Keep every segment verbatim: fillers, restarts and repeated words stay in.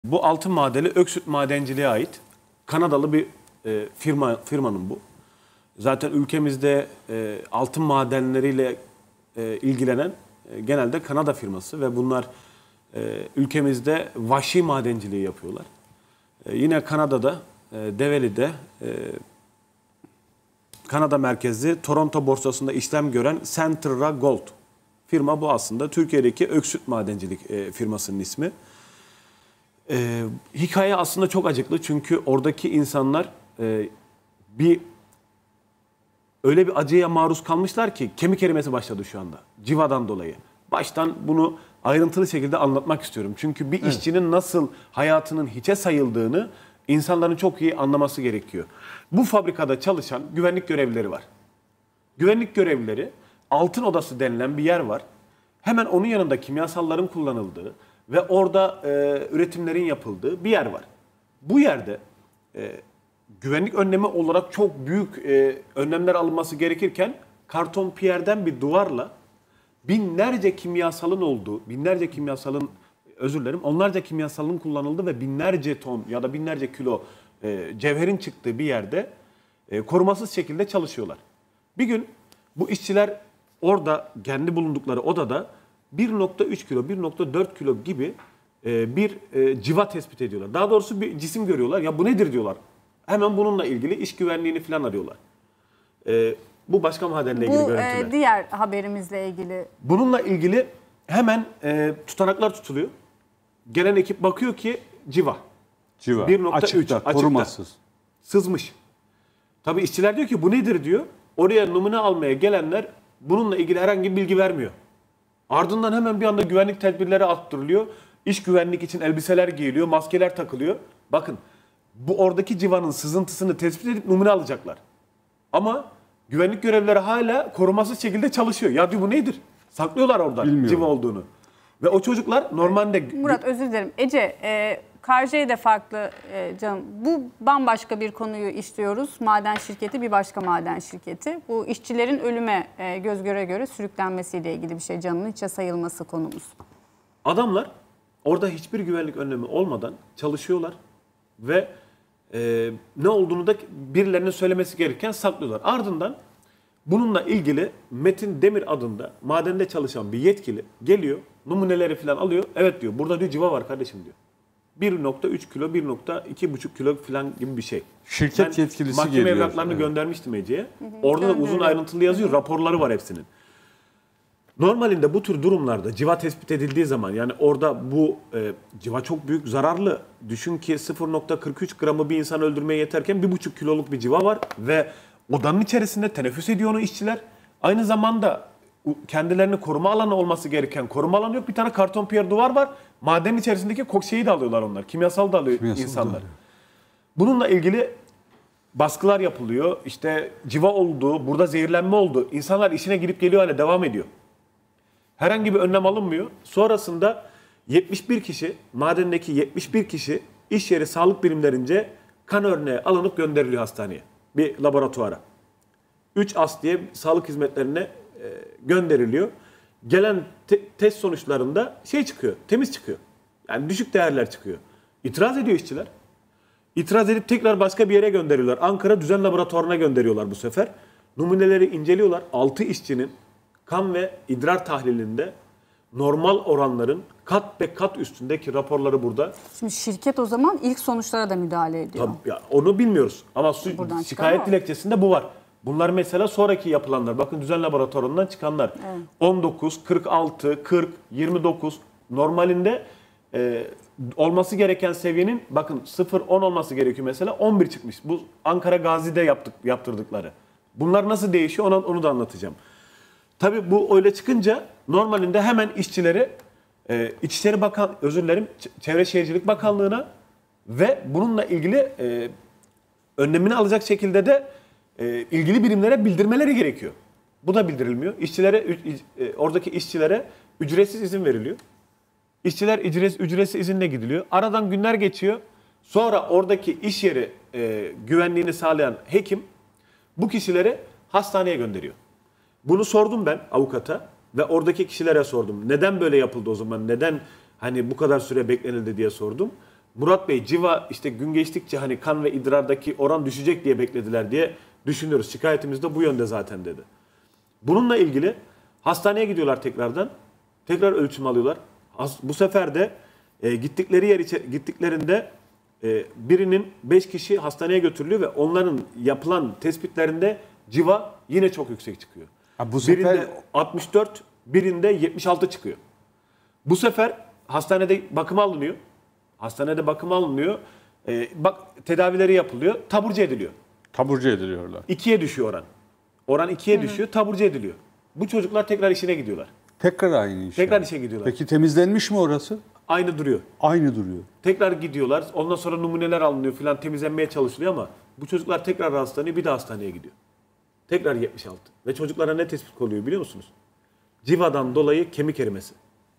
Bu altın madeni Öksüt Madenciliğe ait Kanadalı bir e, firma firmanın bu. Zaten ülkemizde e, altın madenleriyle e, ilgilenen e, genelde Kanada firması ve bunlar e, ülkemizde vahşi madenciliği yapıyorlar. E, yine Kanada'da, e, Develi'de e, Kanada merkezli Toronto borsasında işlem gören Centerra Gold firma bu aslında. Türkiye'deki Öksüt Madencilik e, firmasının ismi. Ee, hikaye aslında çok acıklı çünkü oradaki insanlar e, bir öyle bir acıya maruz kalmışlar ki kemik erimesi başladı şu anda civadan dolayı. Baştan bunu ayrıntılı şekilde anlatmak istiyorum. Çünkü bir evet. işçinin nasıl hayatının hiçe sayıldığını insanların çok iyi anlaması gerekiyor. Bu fabrikada çalışan güvenlik görevlileri var. Güvenlik görevlileri altın odası denilen bir yer var. Hemen onun yanında kimyasalların kullanıldığı ve orada e, üretimlerin yapıldığı bir yer var. Bu yerde e, güvenlik önlemi olarak çok büyük e, önlemler alınması gerekirken karton piyerden bir duvarla binlerce kimyasalın olduğu, binlerce kimyasalın, özür dilerim, onlarca kimyasalın kullanıldığı ve binlerce ton ya da binlerce kilo e, cevherin çıktığı bir yerde e, korumasız şekilde çalışıyorlar. Bir gün bu işçiler orada kendi bulundukları odada bir nokta üç kilo, bir nokta dört kilo gibi e, bir e, civa tespit ediyorlar. Daha doğrusu bir cisim görüyorlar. Ya bu nedir diyorlar. Hemen bununla ilgili iş güvenliğini falan arıyorlar. E, bu başka madenle ilgili bu, görüntüler. Bu diğer haberimizle ilgili. Bununla ilgili hemen e, tutanaklar tutuluyor. Gelen ekip bakıyor ki civa. Civa. bir nokta üç açıkta, açıkta, korumasız. Sızmış. Tabii işçiler diyor ki bu nedir diyor. Oraya numune almaya gelenler bununla ilgili herhangi bir bilgi vermiyor. Ardından hemen bir anda güvenlik tedbirleri arttırılıyor. İş güvenlik için elbiseler giyiliyor, maskeler takılıyor. Bakın bu oradaki civanın sızıntısını tespit edip numune alacaklar. Ama güvenlik görevlileri hala korumasız şekilde çalışıyor. Ya diyor bu nedir? Saklıyorlar orada Bilmiyorum. civa olduğunu. Ve o çocuklar normalde... Murat özür dilerim. Ece, e, Karjey de farklı e, canım. Bu bambaşka bir konuyu işliyoruz. Maden şirketi bir başka maden şirketi. Bu işçilerin ölüme e, göz göre göre sürüklenmesiyle ilgili bir şey. Canının içe sayılması konumuz. Adamlar orada hiçbir güvenlik önlemi olmadan çalışıyorlar. Ve e, ne olduğunu da birilerine söylemesi gerekirken saklıyorlar. Ardından bununla ilgili Metin Demir adında madende çalışan bir yetkili geliyor. Numuneleri falan alıyor. Evet diyor burada diyor civa var kardeşim diyor. bir nokta üç kilo, bir nokta iki buçuk kilo falan gibi bir şey. Şirket ben yetkilisi mahkeme geliyor. Mahkeme evraklarını evet. göndermiştim Ece'ye. Orada da uzun ayrıntılı yazıyor. Hı hı. Raporları var hepsinin. Normalinde bu tür durumlarda civa tespit edildiği zaman yani orada bu e, civa çok büyük zararlı. Düşün ki sıfır nokta kırk üç gramı bir insan öldürmeye yeterken bir buçuk kiloluk bir civa var ve odanın içerisinde teneffüs ediyor onu işçiler. Aynı zamanda kendilerini koruma alanı olması gereken koruma alanı yok. Bir tane karton piyer duvar var. Madenin içerisindeki şeyi de alıyorlar onlar. Kimyasal da alıyor Kimyasal insanlar. Da. Bununla ilgili baskılar yapılıyor. İşte civa oldu, burada zehirlenme oldu. İnsanlar işine gidip geliyor hale devam ediyor. Herhangi bir önlem alınmıyor. Sonrasında yetmiş bir kişi, madendeki yetmiş bir kişi iş yeri sağlık birimlerince kan örneği alınıp gönderiliyor hastaneye. Bir laboratuvara. üç as diye sağlık hizmetlerine e, gönderiliyor. Gelen te- test sonuçlarında şey çıkıyor, temiz çıkıyor. Yani düşük değerler çıkıyor. İtiraz ediyor işçiler. İtiraz edip tekrar başka bir yere gönderiyorlar. Ankara Düzen Laboratuvarı'na gönderiyorlar bu sefer. Numuneleri inceliyorlar. altı işçinin kan ve idrar tahlilinde normal oranların kat ve kat üstündeki raporları burada. Şimdi şirket o zaman ilk sonuçlara da müdahale ediyor. Tabii, ya onu bilmiyoruz ama su, şikayet dilekçesinde bu var. Bunlar mesela sonraki yapılanlar. Bakın Düzen Laboratuvarı'ndan çıkanlar. Evet. on dokuz, kırk altı, kırk, yirmi dokuz normalinde e, olması gereken seviyenin bakın sıfır on olması gerekiyor mesela on bir çıkmış. Bu Ankara Gazi'de yaptık, yaptırdıkları. Bunlar nasıl değişiyor onu, onu da anlatacağım. Tabii bu öyle çıkınca normalinde hemen işçileri e, İçişleri Bakan, özür dilerim, Çevre Şehircilik Bakanlığı'na ve bununla ilgili e, önlemini alacak şekilde de e, ilgili birimlere bildirmeleri gerekiyor. Bu da bildirilmiyor. İşçilere, e, oradaki işçilere ücretsiz izin veriliyor. İşçiler ücretsiz, ücretsiz izinle gidiliyor. Aradan günler geçiyor. Sonra oradaki iş yeri e, güvenliğini sağlayan hekim bu kişileri hastaneye gönderiyor. Bunu sordum ben avukata ve oradaki kişilere sordum. Neden böyle yapıldı o zaman? Neden hani bu kadar süre beklenildi diye sordum. Murat Bey civa işte gün geçtikçe hani kan ve idrardaki oran düşecek diye beklediler diye düşünüyoruz. Şikayetimiz de bu yönde zaten dedi. Bununla ilgili hastaneye gidiyorlar tekrardan. Tekrar ölçüm alıyorlar. Bu sefer de e, gittikleri yer içe, gittiklerinde e, birinin beş kişi hastaneye götürülüyor ve onların yapılan tespitlerinde civa yine çok yüksek çıkıyor. Ha, bu sefer... Birinde altmış dört, birinde yetmiş altı çıkıyor. Bu sefer hastanede bakıma alınıyor. Hastanede bakıma alınıyor. E, bak tedavileri yapılıyor. Taburcu ediliyor. Taburcu ediliyorlar. İkiye düşüyor oran. Oran ikiye Hı-hı. düşüyor. Taburcu ediliyor. Bu çocuklar tekrar işine gidiyorlar. Tekrar aynı iş. Tekrar yani. işe gidiyorlar. Peki temizlenmiş mi orası? Aynı duruyor. Aynı duruyor. Tekrar gidiyorlar. Ondan sonra numuneler alınıyor filan, temizlenmeye çalışılıyor ama bu çocuklar tekrar hastaneye, bir de hastaneye gidiyor. Tekrar yetmiş altı. Ve çocuklara ne tespit konuyor biliyor musunuz? Civadan dolayı kemik erimesi.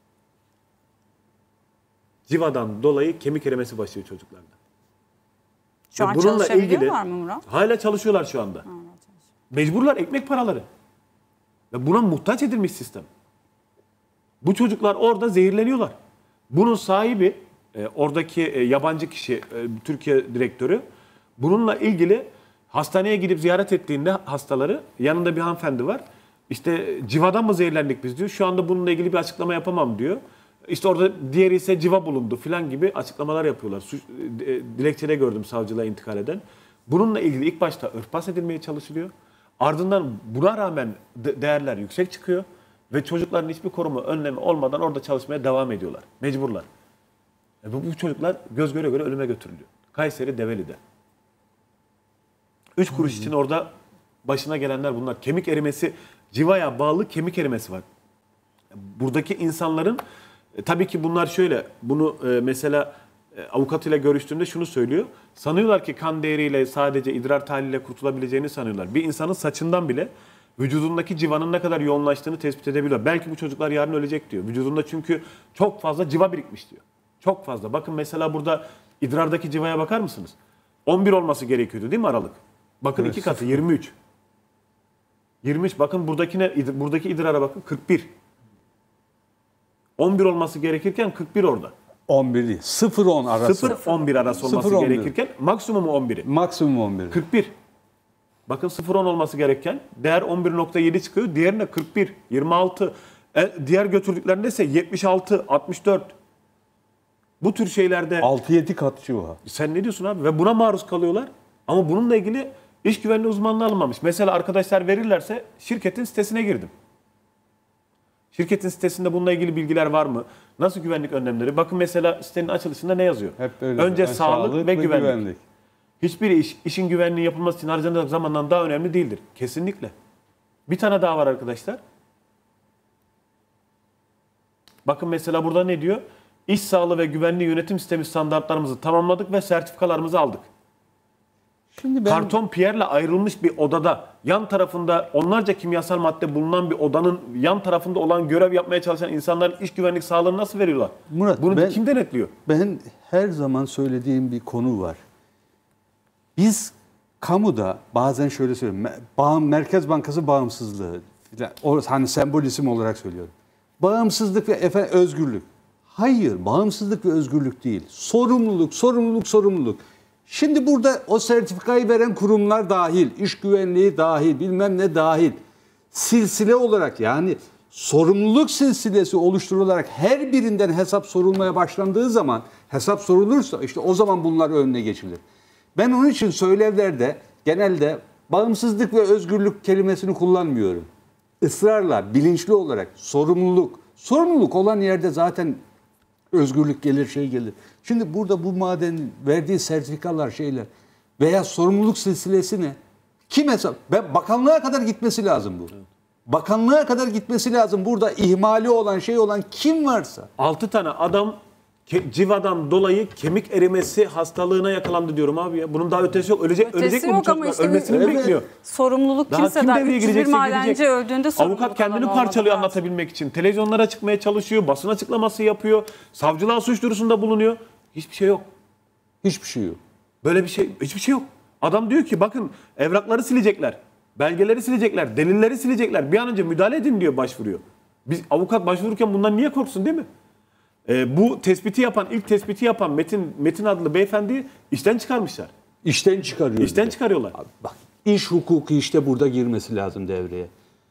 Civadan dolayı kemik erimesi başlıyor çocuklarda. Şu an çalışabiliyorlar mı Murat? Hala çalışıyorlar şu anda. Hala Mecburlar, ekmek paraları. Ve buna muhtaç edilmiş sistem. Bu çocuklar orada zehirleniyorlar. Bunun sahibi, e, oradaki e, yabancı kişi, e, Türkiye direktörü, bununla ilgili hastaneye gidip ziyaret ettiğinde hastaları, yanında bir hanımefendi var. İşte civadan mı zehirlendik biz diyor. Şu anda bununla ilgili bir açıklama yapamam diyor. İşte orada diğeri ise civa bulundu filan gibi açıklamalar yapıyorlar. Suç, e, dilekçede gördüm savcılığa intikal eden. Bununla ilgili ilk başta örtbas edilmeye çalışılıyor. Ardından buna rağmen de- değerler yüksek çıkıyor. Ve çocukların hiçbir koruma önlemi olmadan orada çalışmaya devam ediyorlar. Mecburlar. E bu, bu çocuklar göz göre göre ölüme götürülüyor. Kayseri Develi'de. Üç kuruş için orada başına gelenler bunlar. Kemik erimesi, civaya bağlı kemik erimesi var. Buradaki insanların, e, tabii ki bunlar şöyle, bunu e, mesela e, avukatıyla görüştüğünde şunu söylüyor. Sanıyorlar ki kan değeriyle, sadece idrar tahliliyle kurtulabileceğini sanıyorlar. Bir insanın saçından bile vücudundaki civanın ne kadar yoğunlaştığını tespit edebiliyor. Belki bu çocuklar yarın ölecek diyor. Vücudunda çünkü çok fazla civa birikmiş diyor. Çok fazla. Bakın mesela burada idrardaki civaya bakar mısınız? on bir olması gerekiyordu değil mi aralık? Bakın Evet, iki katı yirmi üç. yirmi üç. Bakın buradakine, buradaki idrara bakın kırk bir. on bir olması gerekirken kırk bir orada. on bir değil. sıfır on arası. sıfır on bir arası olması sıfır on bir. gerekirken maksimumu on biri. Maksimum on bir. kırk bir. Bakın sıfır on olması gereken değer on bir nokta yedi çıkıyor. Diğerine kırk bir, yirmi altı. E, diğer götürdüklerinde ise yetmiş altı, altmış dört. Bu tür şeylerde... altı yedi kat civa. Sen ne diyorsun abi? Ve buna maruz kalıyorlar. Ama bununla ilgili iş güvenliği uzmanlığı alınmamış. Mesela arkadaşlar verirlerse şirketin sitesine girdim. Şirketin sitesinde bununla ilgili bilgiler var mı? Nasıl güvenlik önlemleri? Bakın mesela sitenin açılışında ne yazıyor? Hep böyle. Önce Yani sağlık, sağlık ve ve güvenlik. güvenlik. Hiçbir iş, işin güvenliği yapılması için harcanacak zamandan daha önemli değildir. Kesinlikle. Bir tane daha var arkadaşlar. Bakın mesela burada ne diyor? İş sağlığı ve güvenliği yönetim sistemi standartlarımızı tamamladık ve sertifikalarımızı aldık. Şimdi ben... Karton piyerle ayrılmış bir odada, yan tarafında onlarca kimyasal madde bulunan bir odanın yan tarafında olan, görev yapmaya çalışan insanların iş güvenlik sağlığını nasıl veriyorlar? Murat, Bunu ben, kim denetliyor? Ben her zaman söylediğim bir konu var. Biz kamuda bazen şöyle söylüyorum. Bağım, Merkez Bankası bağımsızlığı. O, hani sembol isim olarak söylüyorum. Bağımsızlık ve efendim, özgürlük. Hayır, bağımsızlık ve özgürlük değil. Sorumluluk, sorumluluk, sorumluluk. Şimdi burada o sertifikayı veren kurumlar dahil, iş güvenliği dahil, bilmem ne dahil. Silsile olarak, yani sorumluluk silsilesi oluşturularak her birinden hesap sorulmaya başlandığı zaman, hesap sorulursa işte o zaman bunlar önüne geçilir. Ben onun için söylevlerde genelde bağımsızlık ve özgürlük kelimesini kullanmıyorum. Israrla, bilinçli olarak sorumluluk. Sorumluluk olan yerde zaten özgürlük gelir, şey gelir. Şimdi burada bu madenin verdiği sertifikalar, şeyler veya sorumluluk silsilesi ne? Kim hesap? Ben, bakanlığa kadar gitmesi lazım bu. Evet. Bakanlığa kadar gitmesi lazım. Burada ihmali olan, şey olan kim varsa. altı tane adam ke- civadan dolayı kemik erimesi hastalığına yakalandı diyorum abi ya. Bunun daha ötesi yok. Ölecek, Ötesi ölecek mi bu yok ama çocuklar? işte Ölmesini mi evet. bekliyor? Sorumluluk Daha kimse kim daha devreye üç yüz bir girecekse madenci girecek. öldüğünde sorumluluk Avukat kendini alanı parçalıyor olmalı. anlatabilmek için. Televizyonlara çıkmaya çalışıyor, basın açıklaması yapıyor, savcılığa suç duyurusunda bulunuyor. Hiçbir şey yok. Hiçbir şey yok. Böyle bir şey, hiçbir şey yok. Adam diyor ki bakın evrakları silecekler, belgeleri silecekler, delilleri silecekler. Bir an önce müdahale edin diyor, başvuruyor. Biz avukat başvururken bundan niye korksun değil mi? e, bu tespiti yapan, ilk tespiti yapan Metin Metin adlı beyefendiyi işten çıkarmışlar. İşten çıkarıyor. İşten çıkarıyorlar. Abi bak, iş hukuku işte burada girmesi lazım devreye.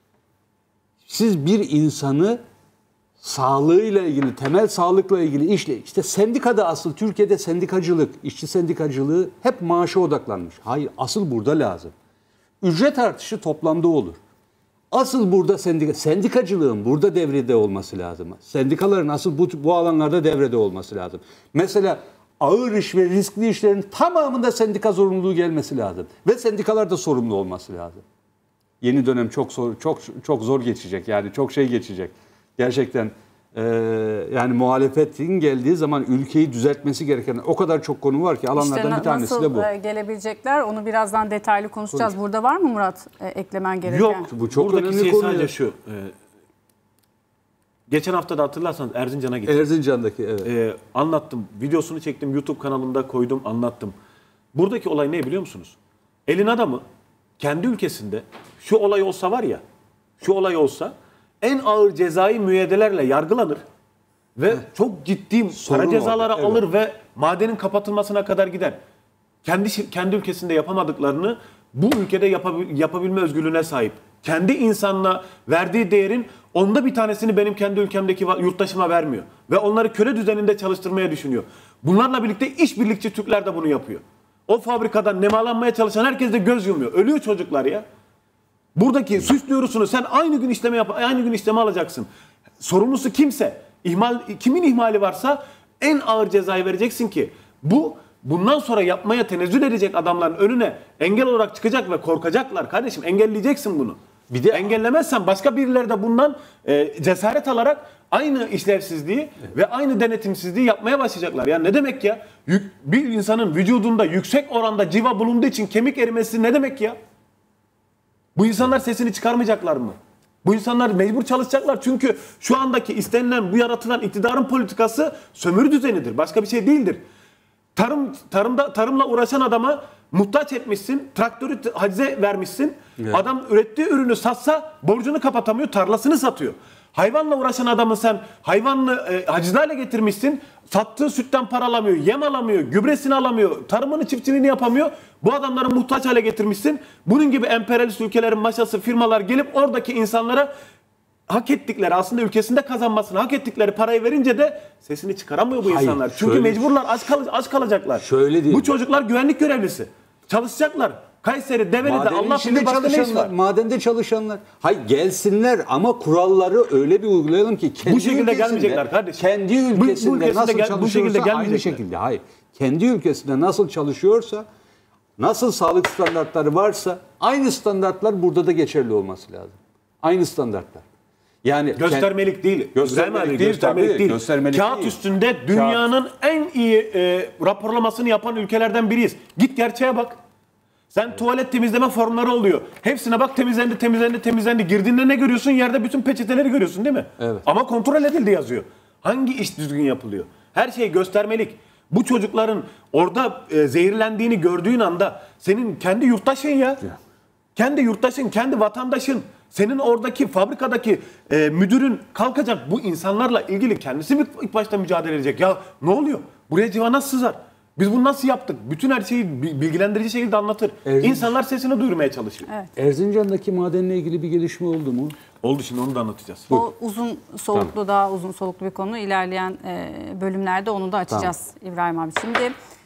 Siz bir insanı sağlığıyla ilgili, temel sağlıkla ilgili işle, işte sendikada asıl Türkiye'de sendikacılık, işçi sendikacılığı hep maaşa odaklanmış. Hayır, asıl burada lazım. Ücret artışı toplamda olur. Asıl burada sendika, sendikacılığın burada devrede olması lazım. Sendikaların asıl bu, bu alanlarda devrede olması lazım. Mesela ağır iş ve riskli işlerin tamamında sendika zorunluluğu gelmesi lazım. Ve sendikalar da sorumlu olması lazım. Yeni dönem çok zor, çok çok zor geçecek, yani çok şey geçecek. Gerçekten e, yani muhalefetin geldiği zaman ülkeyi düzeltmesi gereken o kadar çok konu var ki alanlardan İşte bir tanesi nasıl de bu. gelebilecekler onu birazdan detaylı konuşacağız. Tabii. Burada var mı Murat e, eklemen gereken? Yok. Bu çok Buradaki önemli şey konu sadece ya. şu. e, geçen hafta da hatırlarsanız Erzincan'a gittim. Erzincan'daki evet. E, anlattım. Videosunu çektim. YouTube kanalımda koydum. Anlattım. Buradaki olay ne biliyor musunuz? Elin adamı kendi ülkesinde şu olay olsa var ya, şu olay olsa en ağır cezai müeyyidelerle yargılanır ve çok ciddi Sorun para cezaları orada, evet. alır ve madenin kapatılmasına kadar gider. Kendi şir- kendi ülkesinde yapamadıklarını bu ülkede yapabil- yapabilme özgürlüğüne sahip. Kendi insanına verdiği değerin onda bir tanesini benim kendi ülkemdeki va- yurttaşıma vermiyor. Ve onları köle düzeninde çalıştırmaya düşünüyor. Bunlarla birlikte işbirlikçi Türkler de bunu yapıyor. O fabrikadan nemalanmaya çalışan herkes de göz yumuyor. Ölüyor çocuklar ya. Buradaki suç duyurusunu sen aynı gün işleme yap, aynı gün işleme alacaksın. Sorumlusu kimse, ihmal kimin ihmali varsa en ağır cezayı vereceksin ki bu bundan sonra yapmaya tenezzül edecek adamların önüne engel olarak çıkacak ve korkacaklar. Kardeşim engelleyeceksin bunu. Bir de engellemezsen başka birileri de bundan e, cesaret alarak aynı işlevsizliği ve aynı denetimsizliği yapmaya başlayacaklar. Yani ne demek ya? Yük, bir insanın vücudunda yüksek oranda civa bulunduğu için kemik erimesi ne demek ya? Bu insanlar sesini çıkarmayacaklar mı? Bu insanlar mecbur çalışacaklar çünkü şu andaki istenilen, bu yaratılan iktidarın politikası sömürü düzenidir. Başka bir şey değildir. Tarım tarımda tarımla uğraşan adama muhtaç etmişsin, traktörü hacize vermişsin. Evet. Adam ürettiği ürünü satsa borcunu kapatamıyor, tarlasını satıyor. Hayvanla uğraşan adamı sen hayvanlı e, haciz hale getirmişsin. Sattığı sütten para alamıyor, yem alamıyor, gübresini alamıyor, tarımını, çiftçiliğini yapamıyor. Bu adamları muhtaç hale getirmişsin. Bunun gibi emperyalist ülkelerin maşası, firmalar gelip oradaki insanlara hak ettikleri, aslında ülkesinde kazanmasını hak ettikleri parayı verince de sesini çıkaramıyor bu Hayır, insanlar. Çünkü şöyle- mecburlar, aç, kal aç kalacaklar. Şöyle değil. Bu çocuklar güvenlik görevlisi. Çalışacaklar. Kayseri, Develi'de madenin Allah içinde bilir başka ne iş çalışanlar, var. madende çalışanlar. Hayır gelsinler ama kuralları öyle bir uygulayalım ki kendi Bu şekilde ülkesinde, gelmeyecekler kardeşim. Kendi Bu- bu ülkesinde ülkesinde nasıl gel- bu çalışıyorsa şekilde aynı gelmeyecekler. şekilde. Hayır. Kendi ülkesinde nasıl çalışıyorsa, nasıl sağlık standartları varsa aynı standartlar burada da geçerli olması lazım. Aynı standartlar. Yani Göstermelik değil. Göstermelik İbrahim abi, değil, göstermelik tabii, değil. göstermelik Kağıt değil. üstünde dünyanın en iyi e, raporlamasını yapan ülkelerden biriyiz. Git gerçeğe bak. Sen tuvalet temizleme formları oluyor. Hepsine bak, temizlendi, temizlendi, temizlendi. Girdiğinde ne görüyorsun? Yerde bütün peçeteleri görüyorsun değil mi? Evet. Ama kontrol edildi yazıyor. Hangi iş düzgün yapılıyor? Her şey göstermelik. Bu çocukların orada e, zehirlendiğini gördüğün anda senin kendi yurttaşın ya. Kendi yurttaşın, kendi vatandaşın. Senin oradaki fabrikadaki e, müdürün kalkacak bu insanlarla ilgili kendisi bir ilk başta mücadele edecek. Ya ne oluyor? Buraya civa nasıl sızar? Biz bunu nasıl yaptık? Bütün her şeyi bi- bilgilendirici şekilde anlatır. Erzincan- İnsanlar sesini duyurmaya çalışıyor. Evet. Erzincan'daki madenle ilgili bir gelişme oldu mu? Oldu, şimdi onu da anlatacağız. O uzun soluklu, daha uzun soluklu bir konu. İlerleyen e, bölümlerde onu da açacağız İbrahim abi. Şimdi